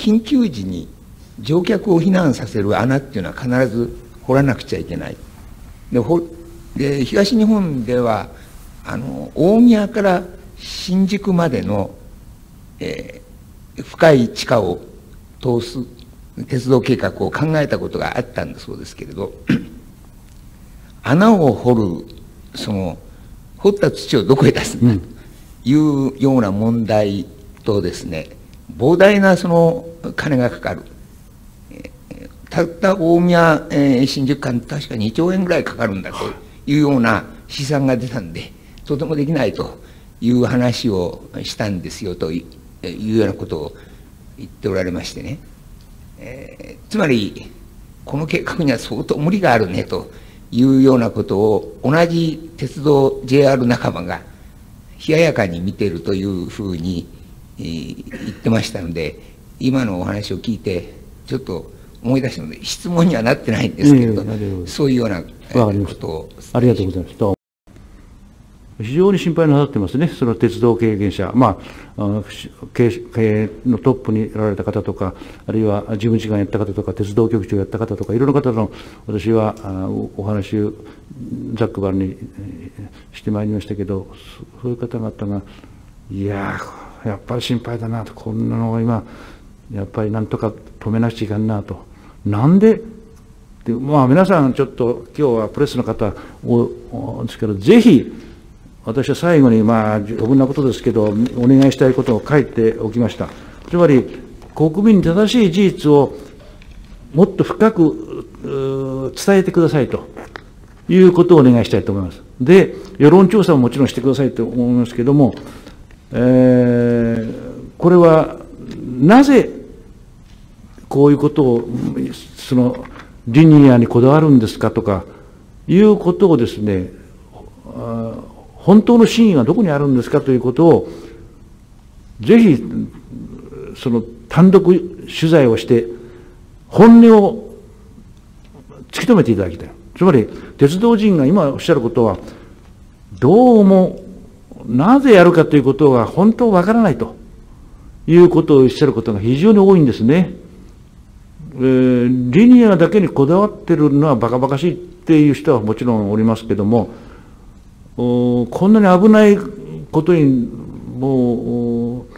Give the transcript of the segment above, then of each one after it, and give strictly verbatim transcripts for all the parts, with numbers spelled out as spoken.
緊急時に乗客を避難させる穴っていうのは必ず掘らなくちゃいけない。で、ほで東日本ではあの大宮から新宿までの、えー、深い地下を通す鉄道計画を考えたことがあったんだそうですけれど、穴を掘るその掘った土をどこへ出すんだというような問題とですね、膨大なその金がかかる。たった大宮、えー、新宿間確かにちょうえんぐらいかかるんだというような試算が出たんで、とてもできないという話をしたんですよというようなことを言っておられましてね、えー、つまりこの計画には相当無理があるねというようなことを同じ鉄道 ジェイアール 仲間が冷ややかに見ているというふうに、えー、言ってましたので、今のお話を聞いてちょっと思い出したので質問にはなってないんですけれど、えー、そういうようなことを。 ありがとうございます。非常に心配なさってますね、その鉄道経験者、まあ、経営のトップにやられた方とか、あるいは事務次官やった方とか、鉄道局長やった方とか、いろんな方の私はお話をざっくばらんにしてまいりましたけど、そういう方々が、いやー、やっぱり心配だなと、こんなのが今、やっぱりなんとか止めなくちゃいかんなと、なんで、でまあ、皆さん、ちょっと今日はプレスの方をですけど、ぜひ、私は最後に、まあ、余分なことですけど、お願いしたいことを書いておきました。つまり、国民に正しい事実をもっと深く伝えてくださいということをお願いしたいと思います。で、世論調査ももちろんしてくださいと思いますけれども、えー、これはなぜこういうことを、そのリニアにこだわるんですかとかいうことをですね、本当の真意がどこにあるんですかということを、ぜひ、その単独取材をして、本音を突き止めていただきたい。つまり、鉄道人が今おっしゃることは、どうも、なぜやるかということが本当わからないということをおっしゃることが非常に多いんですね。えー、リニアだけにこだわってるのはバカバカしいっていう人はもちろんおりますけども、こんなに危ないことにもう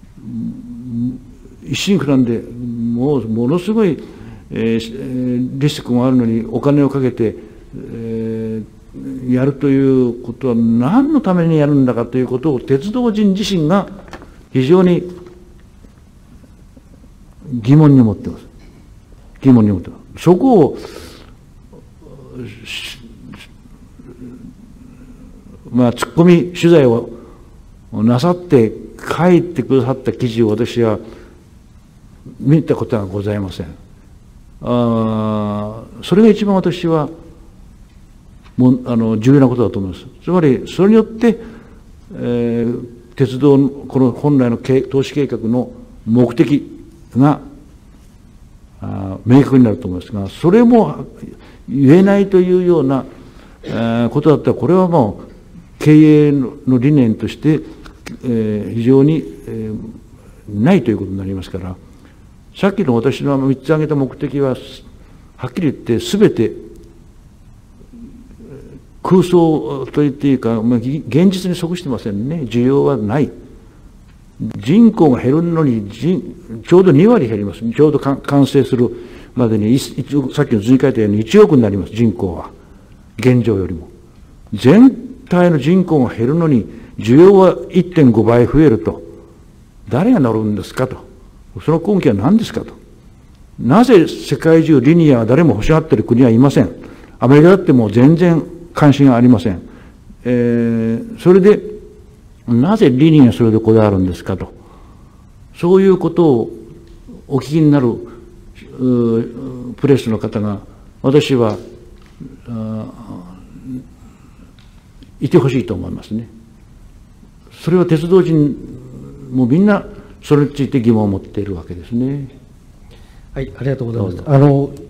一心不乱でもうものすごい、えー、リスクもあるのにお金をかけて、えー、やるということは何のためにやるんだかということを鉄道人自身が非常に疑問に思っています。疑問に思っています。そこをまあ、ツッコミ取材をなさって書いてくださった記事を私は見たことはございません。あそれが一番私はもうあの重要なことだと思います。つまりそれによって、えー、鉄道のこの本来の投資計画の目的があ明確になると思いますが、それも言えないというような、えー、ことだったら、これはもう経営の理念として、えー、非常に、えー、ないということになりますから、さっきの私のみっつ挙げた目的は、はっきり言ってすべて空想と言っていいか、まあ、現実に即してませんね。需要はない。人口が減るのにちょうどにわり減ります。ちょうど完成するまでに、さっきの図に書いたようにいちおくになります、人口は。現状よりも。全体の人口が減るのに、需要は いってんごばい増えると。誰が乗るんですかと。その根拠は何ですかと。なぜ世界中リニアは誰も欲しがっている国はいません。アメリカだってもう全然関心がありません。えー、それで、なぜリニアそれでこだわるんですかと。そういうことをお聞きになるプレスの方が、私はいてほしいと思いますね。それは鉄道人もみんなそれについて疑問を持っているわけですね。 はい、ありがとうございます。あの